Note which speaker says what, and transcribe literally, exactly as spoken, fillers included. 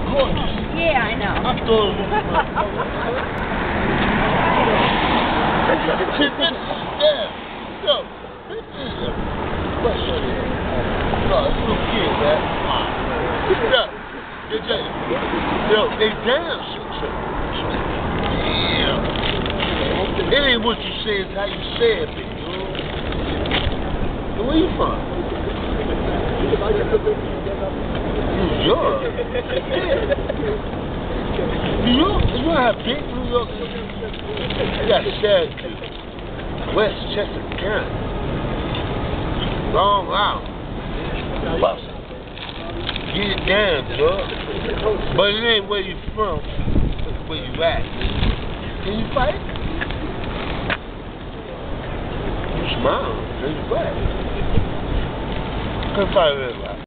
Speaker 1: gorgeous.
Speaker 2: Yeah, I know.
Speaker 1: I thought it was yeah. Yo, this is a question. No, it's little kid, man. Yo, they just, yo, they dance. Yeah. It ain't what you say, it's how you say it, baby. Where you from? New York. New York? You don't have big New York. You got Syracuse, Westchester County, Long Island, Boston. Get it down, dog. But it ain't where you from, it's where you at. Can you fight? You smile, can you fight? Can fight everybody.